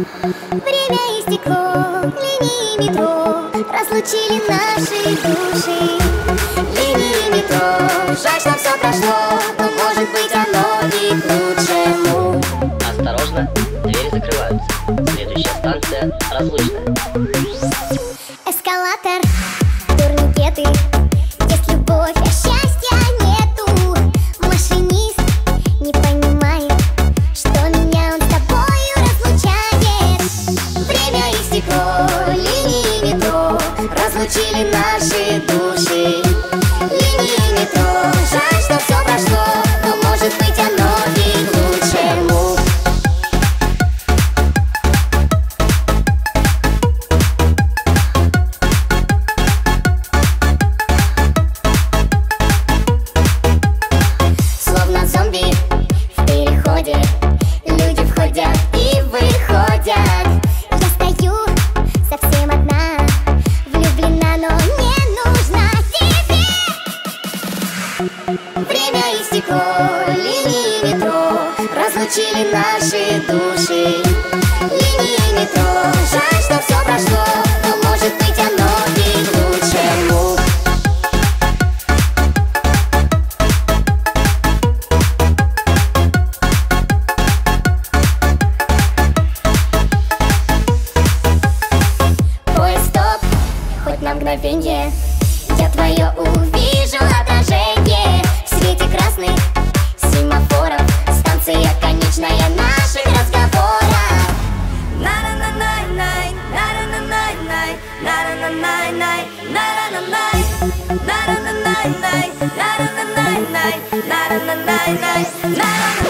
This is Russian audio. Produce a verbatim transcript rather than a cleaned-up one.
Время истекло, линии метро разлучили наши души. Линии метро, жаль, что все прошло, но может быть оно и к лучшему. Осторожно, двери закрываются. Следующая станция Разлучная. Эскалатор, турникеты, есть любовь, а счастья нету. Машинист не понимает, что меня он с тобою разлучает. Время истекло, линии метро разлучили наши души. Линии метро, жаль, что все прошло, но может быть оно и к лучшему. Словно зомби в переходе, люди входят и выходят. Я стою совсем одна, влюблена, но не нужна тебе. Время истекло, линии метро разлучили наши души. Линии метро, жаль, что все прошло, но может быть оно и к лучшему. Поезд стоп, хоть на мгновенье, я твое увижу отражение. В свете красных семафоров станция конечная наших разговоров. На